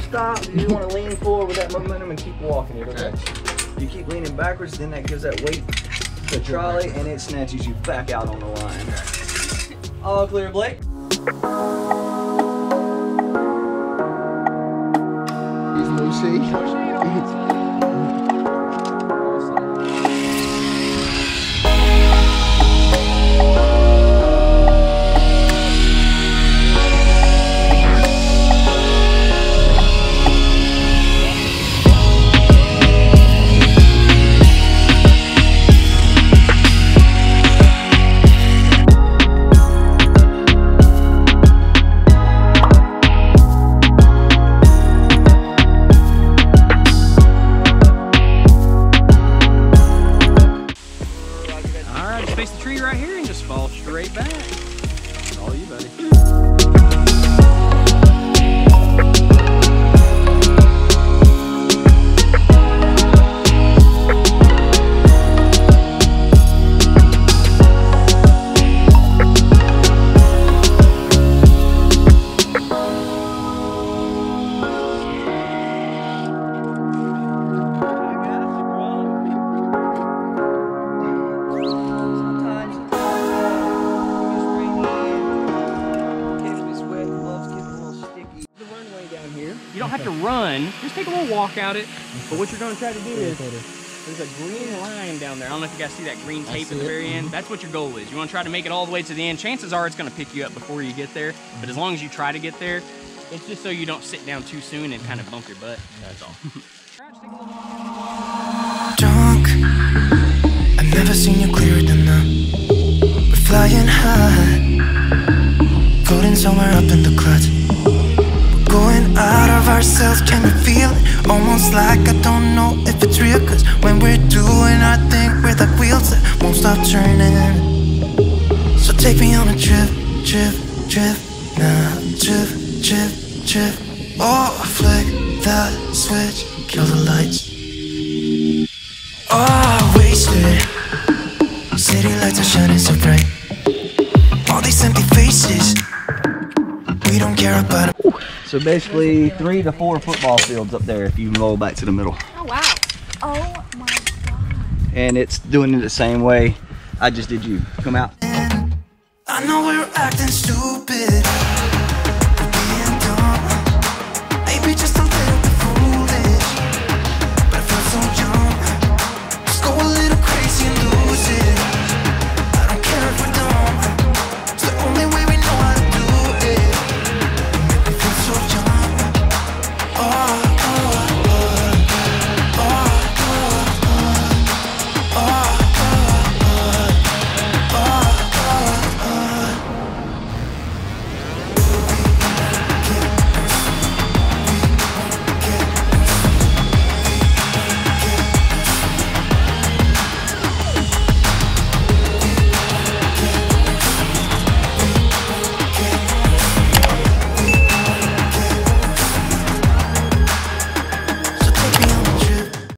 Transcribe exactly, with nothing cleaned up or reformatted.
stop. You just want to lean forward with that momentum and keep walking it, okay? You keep leaning backwards, then that gives that weight to the trolley, and it snatches you back out on the line. All clear, Blake. There's no shade. Face the tree right here and just fall straight back. It's all you, buddy. You don't have to run, just take a little walk out it. But what you're gonna try to do is, there's a green line down there. I don't know if you guys see that green tape at the very end. That's what your goal is. You wanna try to make it all the way to the end. Chances are it's gonna pick you up before you get there. But as long as you try to get there, it's just so you don't sit down too soon and kind of bump your butt. That's all. Drunk, I've never seen you clearer than now. We're flying high, floating somewhere up in the clouds. Going out of ourselves, can you feel it? Almost like I don't know if it's real. Cause when we're doing our thing, we're the wheels that won't stop turning. So take me on a trip, trip, trip. Now trip, trip, trip. Oh, flick that switch, kill the lights. Oh, wasted. City lights are shining so bright. All these empty faces, we don't care about it. So basically three to four football fields up there if you roll back to the middle. Oh wow. Oh my god. And it's doing it the same way I just did you. Come out. I know we're acting stupid.